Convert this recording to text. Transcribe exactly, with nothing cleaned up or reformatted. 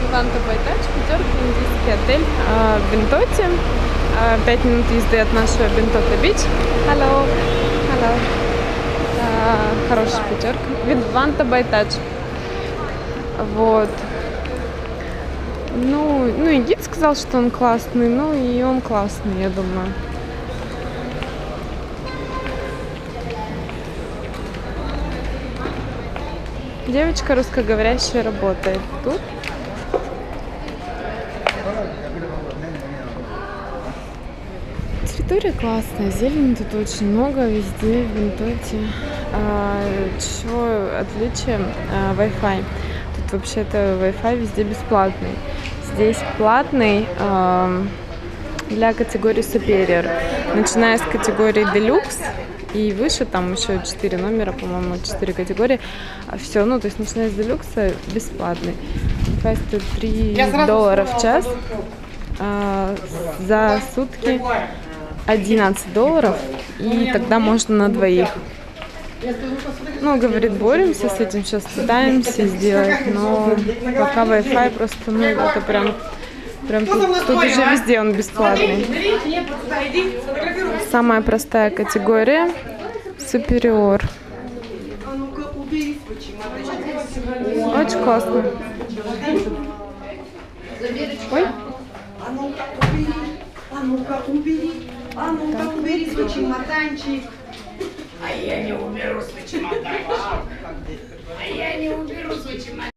Винванта Байтач, пятерка, индийский отель э, в Бентоте. Э, Пять минут езды от нашего Бентота Бич. Hello. Hello. Э, хорошая пятерка. Винванта Байтач. Вот. Ну, ну и гид сказал, что он классный, ну и он классный, я думаю. Девочка русскоговорящая работает тут. Территория классная, зелени тут очень много, везде, в Бентоте. А, еще отличие а, Wi-Fi. Тут вообще-то Wi-Fi везде бесплатный. Здесь платный а, для категории Superior. Начиная с категории Deluxe и выше, там еще четыре номера, по-моему, четыре категории. Все, ну, то есть начиная с Deluxe бесплатный. Wi-Fi стоит три доллара в час. А, за сутки одиннадцать долларов, и тогда можно на двоих. Ну, говорит, боремся с этим, сейчас пытаемся сделать, но пока Wi-Fi просто, ну, это прям, прям тут, тут уже везде он бесплатный. Самая простая категория Superior. Очень классно. Ой. А ну-ка, убери, а ну-ка, убери, а ну-ка, убери свой чемоданчик. А я не уберу свой чемоданчик. А я не уберу свой чемоданчик.